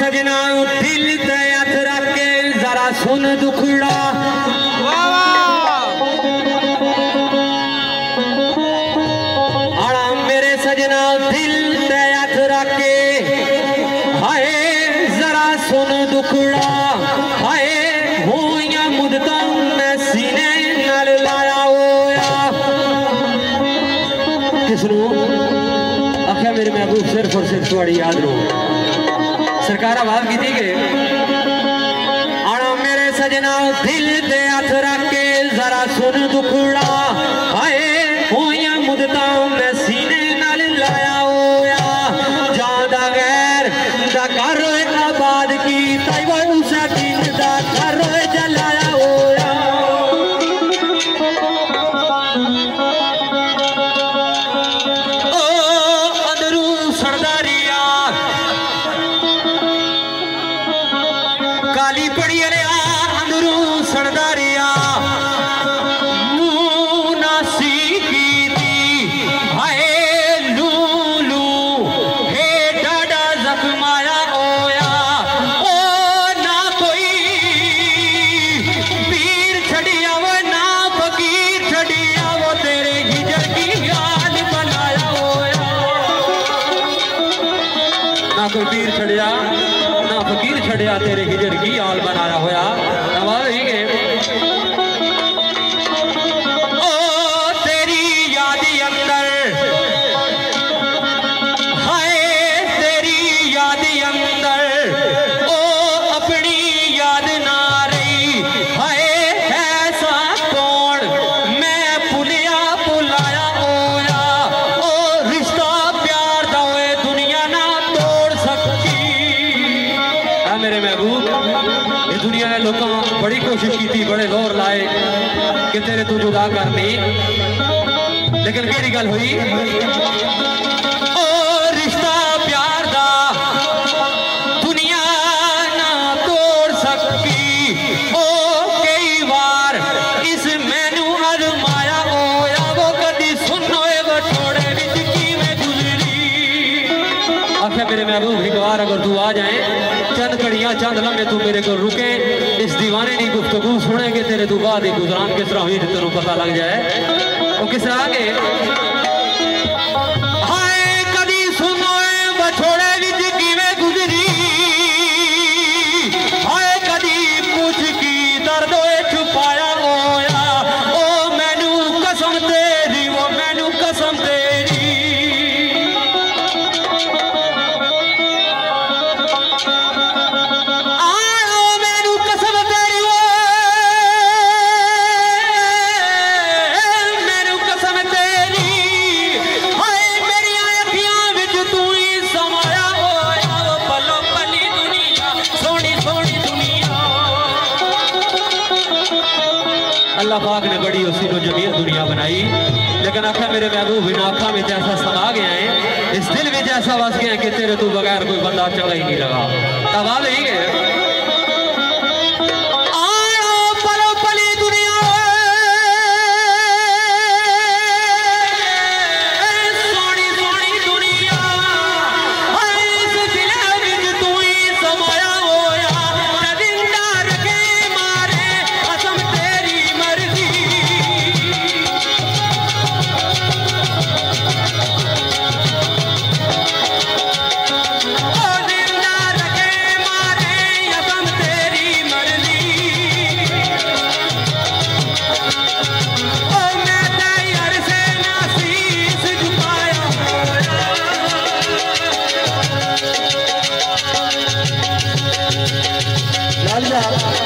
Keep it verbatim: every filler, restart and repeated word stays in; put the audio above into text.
सजना दिल ते हथ रख के जरा सुन दुखड़ा आड़ा मेरे सजना दिल ते हथ रख के हाय जरा सुन दुखड़ा हाय होइया मुद्दता मैं सीने नाल लाया होया किसनू आख्या मेरे महबूब सिर्फ और सिर्फ थोड़ी याद रो सरकार आवाज की थी के आना मेरे सजना दिल दे हथ रख के जरा सुन दुखड़ा हाय होइया मुद्दता मैं सीने नाल लाया होया जादा गैर दा घर आबाद की ताई वो उस दिन दा घर जलाया होया काली पड़ी रिया अंदरों सड़दारिया मुनासी की थी हाय लूलू हे डाडा जख्माया ओया ओ ना कोई पीर छड़िया वो ना फकीर छड़िया वो तेरे हिजर की याद बनाया ओया ना कोई पीर छड़िया ना फकीर छड़िया तेरे हिजर की आल बनाया होया आवाज ही के ओ तेरी याद अंदर हाय तेरी याद अंदर ओ अपनी याद ना रही हाय ऐसा कौन मैं भुलिया भुलाया होया ओ रिश्ता प्यार दा होए दुनिया ना तोड़ सकती मेरे महबूब ये दुनिया ने लोगों बड़ी कोशिश की थी बड़े जोर लाए कि तेरे तू जुदा करनी लेकिन केड़ी गल हुई ओ रिश्ता प्यार दा दुनिया ना तोड़ सकती ओ कई बार इस मैनू अजमाया होया वो कदी सुनो वो थोड़े विच किवें गुजरी आखिर मेरे महबूब एक बार अगर तू आ जाए चंद घड़ियां चंद लम्हे तू मेरे को रुके इस दीवाने की गुफ्तगू सुनेंगे तेरे तू बाद गुजरान किस तरह हुई तेरे पता लग जाए वो किस तरह के हाय कदी सुनो बछोड़े विच किवें गुजरी हाय कदी पूछ की दर्द छुपाया होया ओ मैनू कसम तेरी वो मैनू कसम तेरी अल्लाह पाक ने बड़ी उसी को जमील दुनिया बनाई लेकिन आखा मेरे महबूब इन आँखों में ऐसा समा गया है इस दिल में ऐसा बस गया कि तेरे तू बगैर कोई बंदा चंगा ही नहीं लगा तब आ ही गए लाल